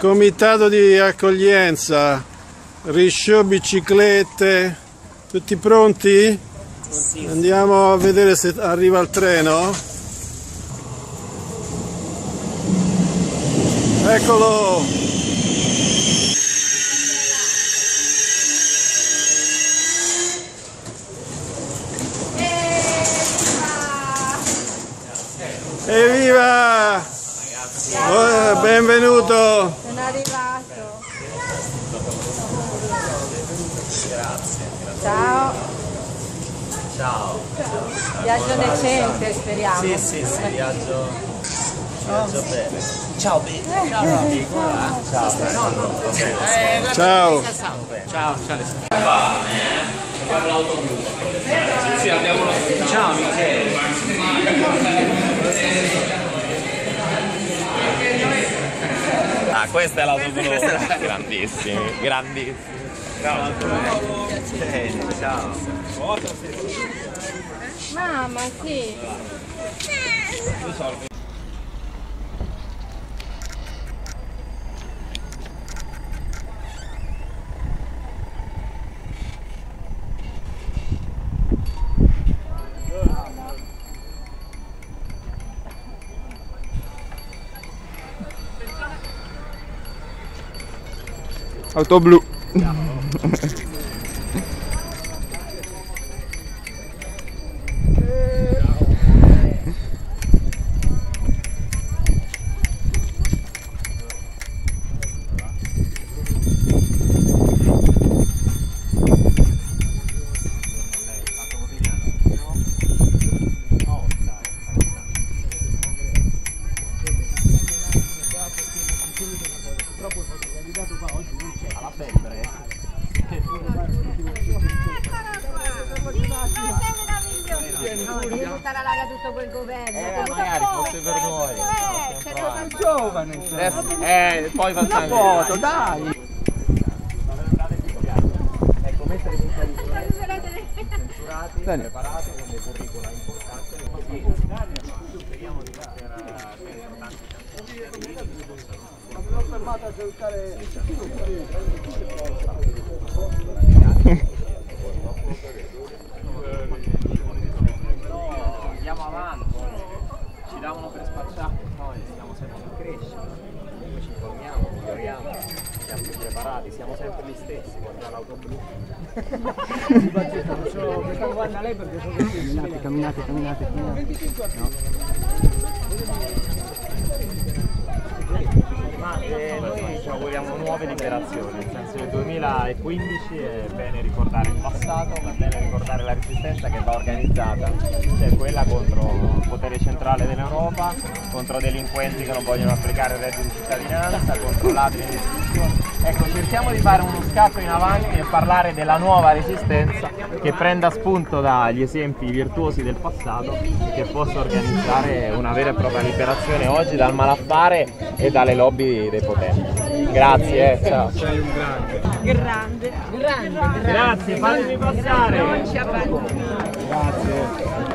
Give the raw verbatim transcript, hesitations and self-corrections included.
Comitato di accoglienza, risciò biciclette, tutti pronti? Sì. Andiamo a vedere se arriva il treno. Eccolo! Evviva! Oh, benvenuto! Sono arrivato. Grazie. Ciao. Ciao. Viaggio decente, speriamo. Sì, sì, sì, viaggio, viaggio bene. Ciao, Bi. Ciao, Bi. Ciao. Ciao. Ciao. Ciao, ciao. Sì, abbiamo lo stesso. Ciao, Michele. Ah, questa è l'autobus. Grandissimi, grandissimi. Ciao. Ciao. Mamma, sì. Auto blu. Devi buttare all'aria tutto quel governo. Eh, magari fosse per noi. Eh, Giovane. Adesso, eh, poi facciamo Una foto, dai. Ecco, mettere i censurati, preparati con dei curricula importanti. Speriamo di L'ho fermato a salutare. Andiamo avanti, ci davano per spacciare, noi stiamo sempre in crescita, noi ci informiamo, miglioriamo, siamo più preparati, siamo sempre gli stessi, guarda l'auto blu. Questa guarda lei perché sono camminate, camminate, camminate, camminate. Ma eh, noi ci auguriamo nuove liberazioni, nel senso che il duemilaquindici è bene ricordare il passato, ma è bene ricordare la resistenza che va organizzata, cioè quella contro il potere centrale dell'Europa, contro delinquenti che non vogliono applicare il reddito di cittadinanza, contro ladri e istituzioni. Ecco, cerchiamo di fare uno scatto in avanti e parlare della nuova resistenza che prenda spunto dagli esempi virtuosi del passato e che possa organizzare una vera e propria liberazione oggi dal malaffare e dalle lobby dei potenti. Grazie, eh, ciao. Sei un grande. grande, grande, grande. Grazie, fatemi passare. Non ci abbandoni. Grazie.